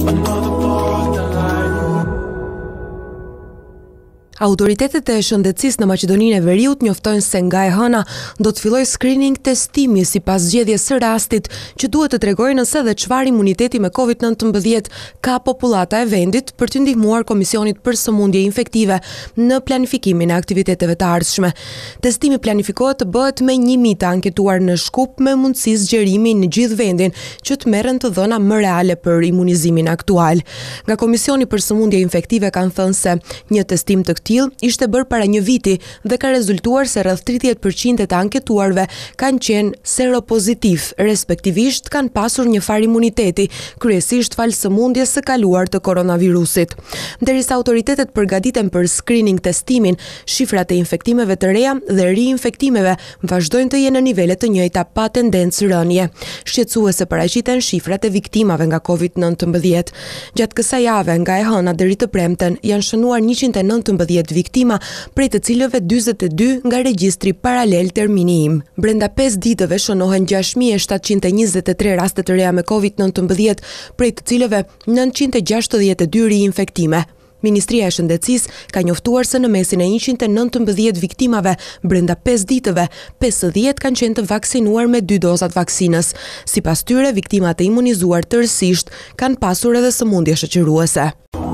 Autoritetet e shëndetësisë në Maqedoninë e Veriut njoftojnë se nga e hëna do të fillojë screening testimi sipas zgjedhjes së rastit, që duhet të tregojë nëse dhe çfarë imuniteti me COVID-19 ka popullata e vendit për të ndihmuar Komisionit për Sëmundje Infektive në planifikimin e aktiviteteve të ardhshme. Testimi planifikohet të bëhet me 1000 të anketuar në Shkup me mundësi zgjerimi në gjithë vendin që të merren të dhëna më reale për imunizimin aktual. Nga Komisioni për Sëmundje Infektive kanë thënë se një testim të ishte bërë para një viti dhe ka rezultuar se rreth 30% e të anketuarve kanë qenë seropozitiv, respektivisht kanë pasur një farë imuniteti, kryesisht falë sëmundjes së kaluar të koronavirusit. Derisa autoritetet përgatiten për screening testimin, shifrat e infektimeve të reja dhe riinfektimeve vazhdojnë të jenë në nivele të njëjta pa tendencë rënje. Shqetësuese paraqiten shifrat e viktimave nga COVID-19. Gjatë kësaj jave nga e hëna deri të premten janë shënuar 119 viktima, prej të cilëve 42 nga regjistri paralel termini im. Brenda 5 ditëve shënohen 6.723 raste të reja me COVID-19, prej të cilëve 962 riinfektime. Ministria e Shëndetësisë ka njoftuar se në mesin e 119 viktimave brenda 5 ditëve, 50 kanë qenë të vaksinuar me 2 dozat vaksinës. Sipas tyre, viktimat e imunizuar tërësisht kanë pasur edhe sëmundje shoqëruese.